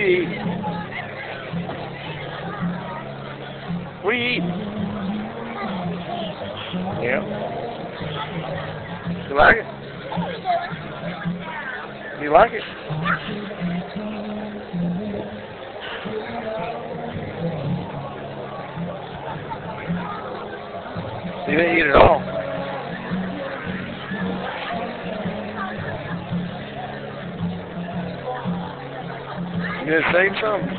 you eating? What are you eating? Yeah. You like it? You like it? You didn't eat it all. You gonna say something?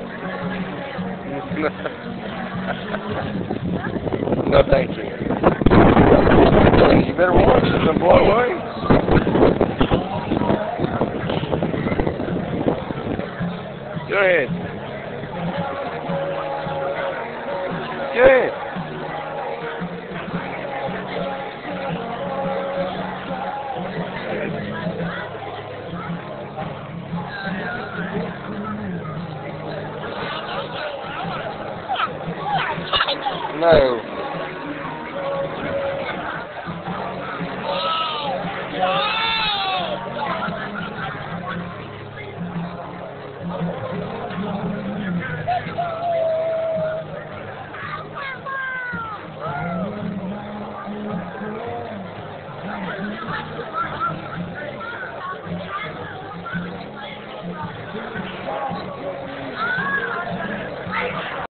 No, thank you. You better watch it, don't blow away. Go ahead. Go ahead. No.